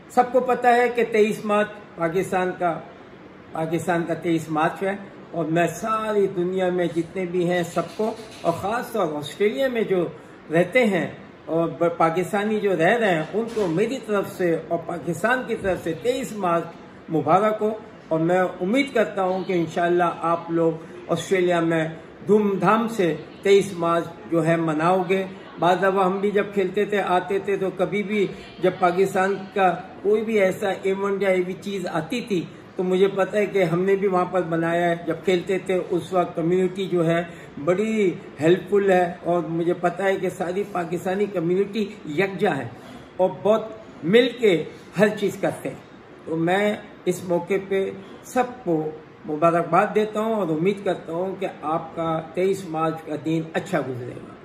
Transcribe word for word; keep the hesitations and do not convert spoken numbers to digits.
सबको पता है कि तेईस मार्च पाकिस्तान का पाकिस्तान का तेईस मार्च है, और मैं सारी दुनिया में जितने भी हैं सबको, और ख़ास तौर ऑस्ट्रेलिया में जो रहते हैं और पाकिस्तानी जो रह रहे हैं उनको मेरी तरफ से और पाकिस्तान की तरफ से तेईस मार्च मुबारक हो। और मैं उम्मीद करता हूं कि इंशाल्लाह आप लोग ऑस्ट्रेलिया में धूमधाम से तेईस मार्च जो है मनाओगे। बाद दफ़ा हम भी जब खेलते थे आते थे तो कभी भी जब पाकिस्तान का कोई भी ऐसा इवेंट या ऐसी चीज़ आती थी तो मुझे पता है कि हमने भी वहाँ पर बनाया है। जब खेलते थे उस वक्त कम्युनिटी जो है बड़ी हेल्पफुल है, और मुझे पता है कि सारी पाकिस्तानी कम्युनिटी यकजा है और बहुत मिल के हर चीज़ करते हैं। तो मैं इस मौके पे सबको मुबारकबाद देता हूँ और उम्मीद करता हूँ कि आपका तेईस मार्च का दिन अच्छा गुजरेगा।